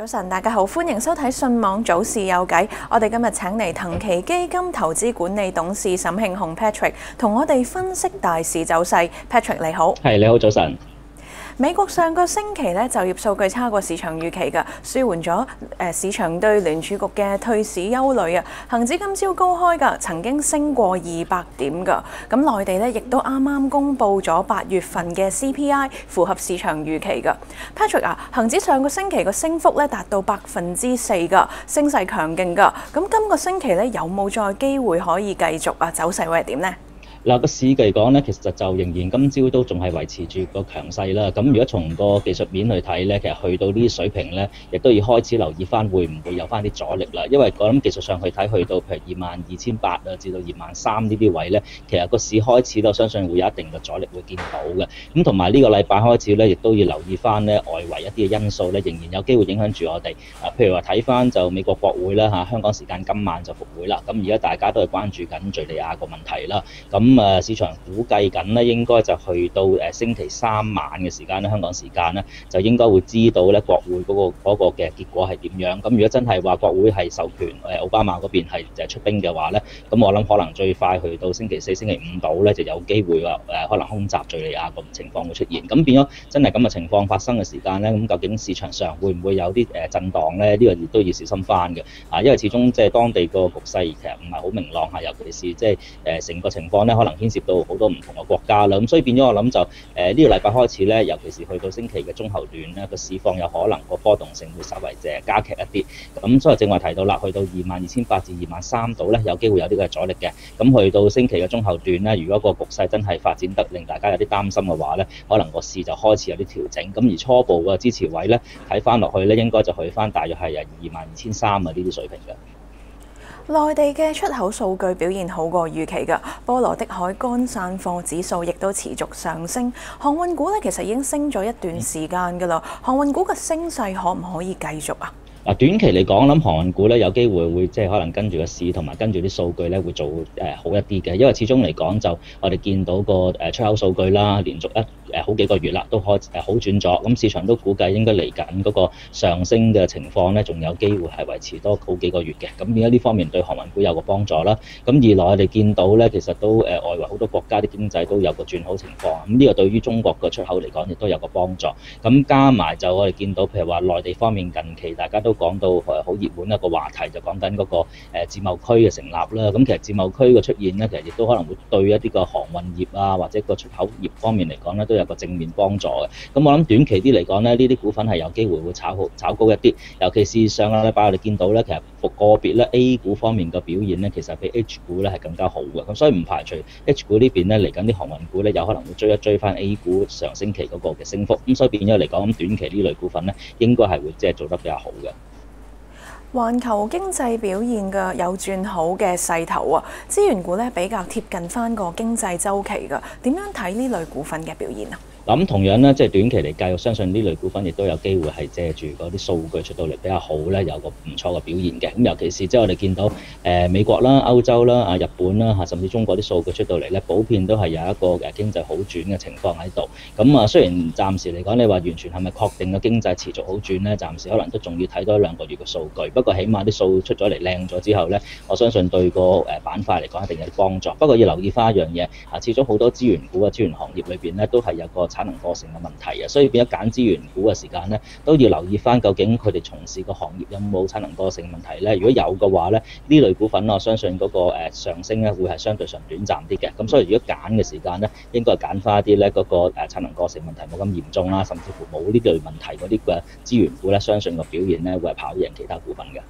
早晨，大家好，歡迎收睇信網早市有計。我哋今日請嚟騰祺基金投資管理董事沈慶洪 Patrick 同我哋分析大市走勢。Patrick 你好， 係你好，早晨。 美國上個星期咧就業數據差過市場預期嘅，舒緩咗市場對聯儲局嘅退市憂慮啊。恒指今朝高開㗎，曾經升過200點㗎。咁內地咧亦都啱啱公布咗8月份嘅 CPI， 符合市場預期㗎。Patrick 啊，恒指上個星期個升幅咧達到4%㗎，升勢強勁㗎。咁今個星期咧有冇再機會可以繼續啊？走勢會係點呢？ 嗱，個市嚟講咧，其實就仍然今朝都仲係維持住個強勢啦。咁如果從個技術面去睇咧，其實去到呢啲水平咧，亦都要開始留意翻會唔會有翻啲阻力啦。因為我諗技術上去睇，去到譬如22,800啊，至到23,000呢啲位咧，其實個市開始我相信會有一定嘅阻力會見到嘅。咁同埋呢個禮拜開始咧，亦都要留意翻咧外圍一啲嘅因素咧，仍然有機會影響住我哋。譬如話睇翻就美國國會啦嚇，香港時間今晚就復會啦。咁而家大家都係關注緊敍利亞個問題啦。咁市場估計緊咧，應該就去到星期三晚嘅時間咧，香港時間咧，就應該會知道咧國會嗰個嘅結果係點樣。咁如果真係話國會係授權奧巴馬嗰邊係出兵嘅話咧，咁我諗可能最快去到星期四、星期五度咧，就有機會話可能空襲敍利亞個情況會出現。咁變咗真係咁嘅情況發生嘅時間咧，咁究竟市場上會唔會有啲震盪咧？呢個亦都要小心翻嘅。因為始終即係當地個局勢其實唔係好明朗嚇，尤其是即係成個情況咧，可能牽涉到好多唔同嘅國家啦，咁所以變咗我諗就呢個禮拜開始咧，尤其是去到星期嘅中後段咧，個市況有可能個波動性會稍為加劇一啲。咁所以正話提到啦，去到22,800至23,000度咧，有機會有啲嘅阻力嘅。咁去到星期嘅中後段咧，如果個局勢真係發展得令大家有啲擔心嘅話咧，可能個市就開始有啲調整。咁而初步嘅支持位咧，睇翻落去咧，應該就去翻大約係22,300啊呢啲水平嘅。 內地嘅出口數據表現好過預期㗎，波羅的海乾散貨指數亦都持續上升。航運股咧其實已經升咗一段時間㗎啦，航運股嘅升勢可唔可以繼續啊？ 短期嚟講，我諗航運股咧有機會即係可能跟住個市同埋跟住啲數據咧會做好一啲嘅，因為始終嚟講就我哋見到個出口數據啦，連續好幾個月啦都好轉咗，咁市場都估計應該嚟緊嗰個上升嘅情況咧，仲有機會係維持多好幾個月嘅，咁變咗呢方面對航運股有個幫助啦。咁二來我哋見到咧，其實都外圍好多國家啲經濟都有個轉好情況，咁呢個對於中國嘅出口嚟講亦都有個幫助。咁加埋就我哋見到譬如話內地方面近期大家都講到好熱門一個話題，就講緊嗰個自貿區嘅成立啦。咁其實自貿區嘅出現咧，其實亦都可能會對一啲個航運業啊，或者個出口業方面嚟講咧，都有個正面幫助嘅。咁我諗短期啲嚟講咧，呢啲股份係有機會會炒高一啲。尤其是上個禮拜我哋見到咧，其實個別咧 A 股方面嘅表現咧，其實比 H 股咧係更加好嘅。咁所以唔排除 H 股呢邊咧嚟緊啲航運股咧，有可能會追翻 A 股上星期嗰個嘅升幅。咁所以變咗嚟講，咁短期呢類股份咧，應該係會即係做得比較好嘅。 環球經濟表現嘅有轉好嘅勢頭啊，資源股咧比較貼近翻個經濟週期㗎。點樣睇呢類股份嘅表現啊？ 咁同樣咧，即係短期嚟計，我相信呢類股份亦都有機會係借住嗰啲數據出到嚟比較好咧，有個唔錯嘅表現嘅。咁尤其是即係我哋見到美國啦、歐洲啦、日本啦甚至中國啲數據出到嚟咧，普遍都係有一個經濟好轉嘅情況喺度。咁雖然暫時嚟講，你話完全係咪確定嘅經濟持續好轉咧？暫時可能都仲要睇多1-2個月嘅數據。不過起碼啲數出咗嚟靚咗之後咧，我相信對個板塊嚟講一定有啲幫助。不過要留意翻一樣嘢，始終好多資源股啊、資源行業裏邊咧都係有個產能過剩嘅問題啊，所以變咗揀資源股嘅時間咧，都要留意翻究竟佢哋從事個行業有冇產能過剩問題咧。如果有嘅話咧，呢類股份我相信嗰個上升咧會係相對上短暫啲嘅。咁所以如果揀嘅時間咧，應該揀翻一啲咧嗰個產能過剩問題冇咁嚴重啦，甚至乎冇呢類問題嗰啲嘅資源股咧，相信個表現咧會係跑贏其他股份嘅。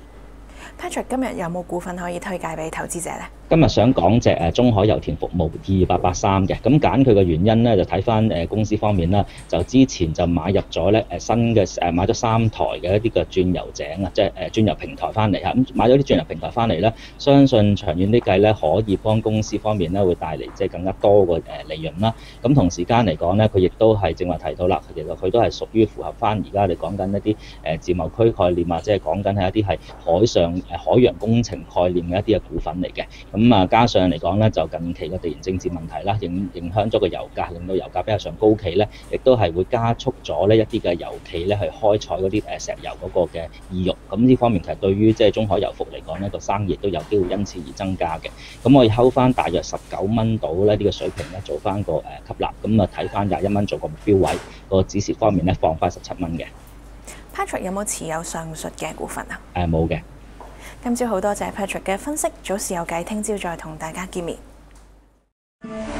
Patrick 今日有冇股份可以推介俾投資者呢？ 今日想講隻中海油田服務2883嘅，咁揀佢嘅原因咧就睇翻公司方面啦，就之前就買入咗咧新嘅買咗3台嘅一啲嘅鑽油井啊，即係鑽油平台翻嚟嚇，咁買咗啲鑽油平台翻嚟咧，相信長遠啲計咧可以幫公司方面咧會帶嚟即係更加多嘅利潤啦。咁同時間嚟講咧，佢亦都係正話提到啦，其實佢都係屬於符合翻而家你講緊一啲自貿區概念啊，即係講緊係一啲係海洋工程概念嘅一啲嘅股份嚟嘅。咁咁啊，加上嚟講咧，就近期嘅地緣政治問題啦，影響咗個油價，令到油價比較上高企咧，亦都係會加速咗呢一啲嘅油企咧去開採嗰啲石油嗰個嘅意欲。咁呢方面其實對於即係中海油服嚟講呢個生意亦都有機會因此而增加嘅。咁我哋睺翻大約19蚊到咧呢個水平咧，做翻個吸納，咁啊睇翻21蚊做個目標位，個指示方面咧放翻17蚊嘅。 Patrick 有冇持有上述嘅股份啊？ 冇嘅。 今朝好多謝 Patrick 嘅分析，早市有計，聽朝再同大家見面。